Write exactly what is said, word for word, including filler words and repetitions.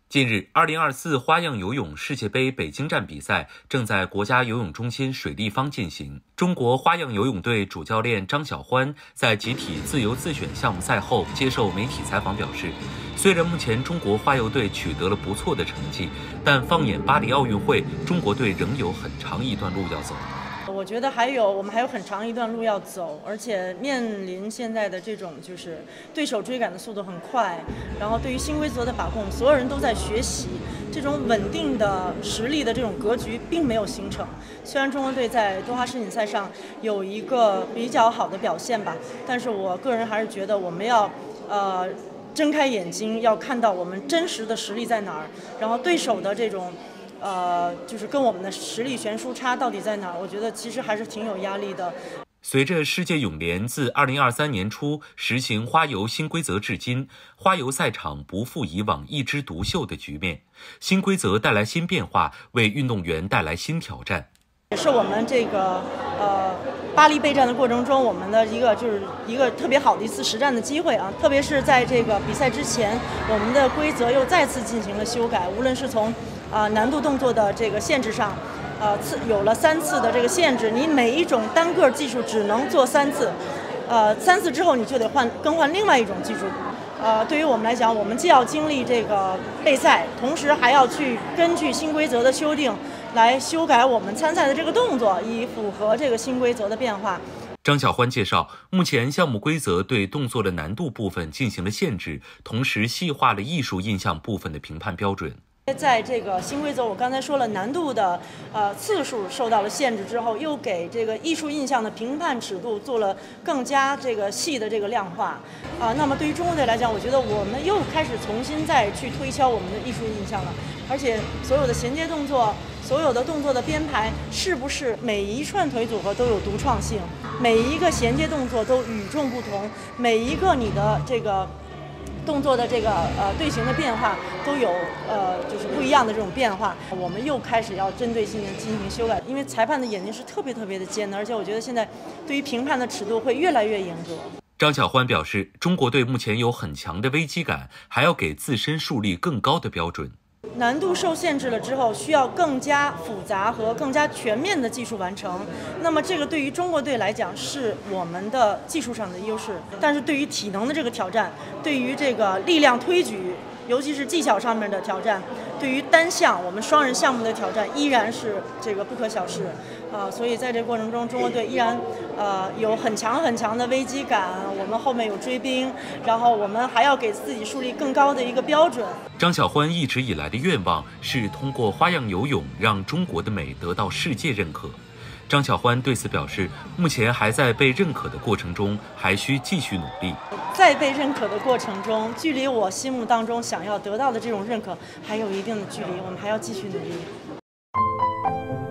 近日，二零二四花样游泳世界杯北京站比赛正在国家游泳中心水立方进行。中国花样游泳队主教练张晓欢在集体自由自选项目赛后接受媒体采访表示，虽然目前中国花游队取得了不错的成绩，但放眼巴黎奥运会，中国队仍有很长一段路要走。 我觉得还有我们还有很长一段路要走，而且面临现在的这种就是对手追赶的速度很快，然后对于新规则的把控，所有人都在学习，这种稳定的实力的这种格局并没有形成。虽然中国队在多哈世锦赛上有一个比较好的表现吧，但是我个人还是觉得我们要呃睁开眼睛，要看到我们真实的实力在哪儿，然后对手的这种。呃，就是跟我们的实力悬殊差到底在哪儿？我觉得其实还是挺有压力的。 随着世界泳联自二零二三年初实行花游新规则至今，花游赛场不复以往一枝独秀的局面。新规则带来新变化，为运动员带来新挑战。 也是我们这个呃巴黎备战的过程中，我们的一个就是一个特别好的一次实战的机会啊！特别是在这个比赛之前，我们的规则又再次进行了修改，无论是从啊、呃、难度动作的这个限制上，呃次有了三次的这个限制，你每一种单个技术只能做三次，呃三次之后你就得换更换另外一种技术。呃，对于我们来讲，我们既要经历这个备赛，同时还要去根据新规则的修订来修改我们参赛的这个动作，以符合这个新规则的变化。 张晓欢介绍，目前项目规则对动作的难度部分进行了限制，同时细化了艺术印象部分的评判标准。 在这个新规则，我刚才说了，难度的呃次数受到了限制之后，又给这个艺术印象的评判尺度做了更加这个细的这个量化啊、呃。那么对于中国队来讲，我觉得我们又开始重新再去推敲我们的艺术印象了，而且所有的衔接动作。所有的动作的编排是不是每一串腿组合都有独创性，每一个衔接动作都与众不同，每一个你的这个动作的这个呃队形的变化都有呃就是不一样的这种变化。我们又开始要针对性的进行修改，因为裁判的眼睛是特别特别的尖的，而且我觉得现在对于评判的尺度会越来越严格。 张晓欢表示，中国队目前有很强的危机感，还要给自身树立更高的标准。 难度受限制了之后，需要更加复杂和更加全面的技术完成。那么这个对于中国队来讲是我们的技术上的优势，但是对于体能的这个挑战，对于这个力量推举，尤其是技巧上面的挑战，对于单项我们双人项目的挑战，依然是这个不可小视。啊，所以在这个过程中，中国队依然呃有很强很强的危机感。我们后面有追兵，然后我们还要给自己树立更高的一个标准。 张晓欢一直以来的愿望是通过花样游泳让中国的美得到世界认可。张晓欢对此表示，目前还在被认可的过程中，还需继续努力。 在被认可的过程中，距离我心目当中想要得到的这种认可还有一定的距离，我们还要继续努力。